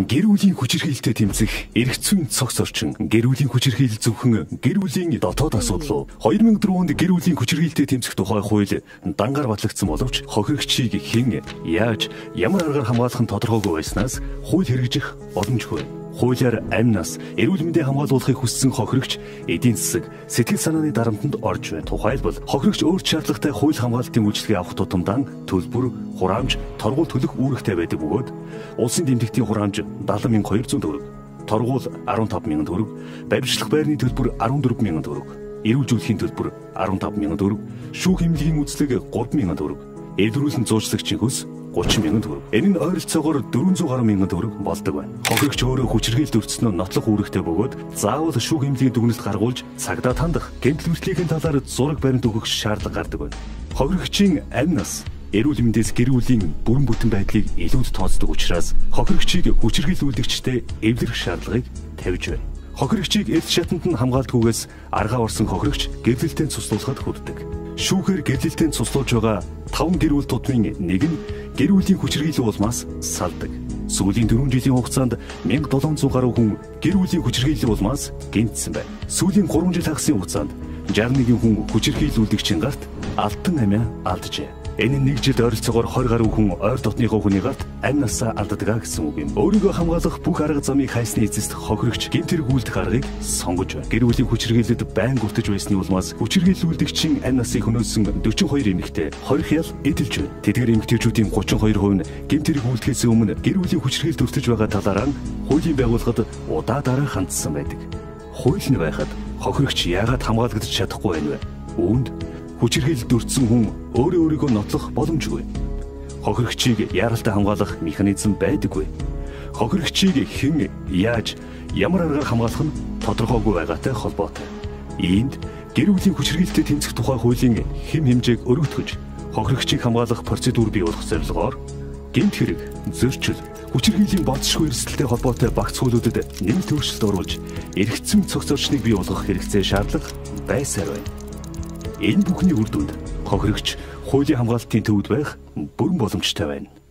Гэр бүлийн хүчирхийлэлтэй тэмцэх эрх зүйн цогц орчин, гэр бүлийн хүчирхийлэл зөвхөн гэр бүлийн дотоод асуудал. 2004 онд гэр бүлийн хүчирхийлэлтэй тэмцэх тухай хууль дангаар батлагдсан боловч хохирогчийг хэн, яаж, ямар аргаар хамгаалах нь тодорхойгүй байснаас хууль хэрэгжих боломжгүй. Хуулиар амь нас, эрүүл мэндийг хамгаалуулахыг хүссэн хохирогч эдийн засаг, сэтгэл санааны дарамтанд орж байна. Тухайлбал хохирогч өөрт шаардлагатай хууль хамгаалалтын үйлчилгээ авах тутамдаа төлбөр, хураамж, торгуул төлөх үүрэгтэй байдаг бөгөөд улсын тэмдэгтийн хураамж 70,200 төгрөг, торгуул 15,000 төгрөг, баримтлах байрны төлбөр 14,000 төгрөг, эрүүжүүлэхийн төлбөр 15,000 төгрөг, шүүх эмнэлгийн үзлэг 3,000 төгрөг, эвдрүүлэн зуучлагчийн хөс 30,000 төгрөг. Энэ нь ойролцоогоор 400 гаруй мянган төгрөг болдог байна. Хохирогч өөрөө хүчирхийлэлд өртснөө нотлох үүрэгтэй бөгөөд заавал шүүх эмнэлгийн дүгнэлт гаргуулж цагдаа тандах, гэмтэл хүртлийн талаар зураг баримт өгөх шаардлага гардаг байна. Хохирогчийн амь нас, эрүүл мэндээс гэр бүлийн бүрэн бүтэн байдлыг илүүд тооцдог учраас хохирогчийг хүчирхийлүүлэгчтэй эвлэрэх шаардлагыг тавьж байна. Хохирогчийг эд шатанд нь хамгаалдаггүйгээс аргаа орсон хохирогч гэрлэлтэнд цуслуулахад хүрдэг. Шүүхээр гэрлэлтэнд цуслуулж байгаа 5 гэр бүл тутмын нэг нь гэр бүлийн хүчирхийлэл улмаас салдаг. Сүүлийн 4 жилийн хугацаанд 1700 гаруй хүн гэр бүлийн хүчирхийлэл улмаас гэмтсэн байна. Сүүлийн 3 жил хагасын хугацаанд 61 хүн хүчирхийлүүлэгчийн гарт алтан амиа алджээ. Энэ нэг жилд ойролцоогоор 20 гаруй хүн ойр дотныхоо хүний гарт амь насаа алддаг гэсэн үг юм. Өөрийгөө хамгаалах бүх арга замыг хайсны эцэст хохирогч гэмт хэрэг үйлдэх аргыг сонгож байна. Гэр бүлийн хүчирхийлэлд байн гүтэж байсны улмаас хүчирхийлүүлэгчийн амь насыг хөнөөсөн 42 эмэгтэй 20 хял эдэлж байна. Тэдгээр эмэгтэйчүүдийн 32% нь гэмт хэрэг үйлдэхээс өмнө гэр бүлийн хүчирхийлэлд өртөж байгаа талаараа хуулийн байгууллагад удаадаараа хандсан байдаг. Хууль нь байхад хохирогч яагаад хамгаалагдаж чадахгүй байна вэ? Үүнд хүчирхийлэлд өртсөн хүн өөрийгөө нотлох боломжгүй. Хохирогчийг яаралтай хамгаалах механизм байдаггүй. Хохирогчийг хэн, яаж, ямар аргаар хамгаалах нь тодорхойгүй байгаатай холбоотой. Иймд гэр бүлийн хүчирхийлэлтэй тэмцэх тухай хуулийн хэм хэмжээг өргөтгөж, хохирогчийг хамгаалах процедур бий болгох зорилгоор гэмт хэрэг, зөрчил, хүчирхийллийн болцсохгүй эрсдэлтэй холбоотой багц хуулиудад нэмэлт өөрчлөлт оруулж, эрх зүйн цогц орчныг бий болгох хэрэгцээ шаардлага байсаар байна. Энэ бүхний үр дүнд хохирогч хуулийн хамгаалалтын төвд байх бүрэн боломжтой байна.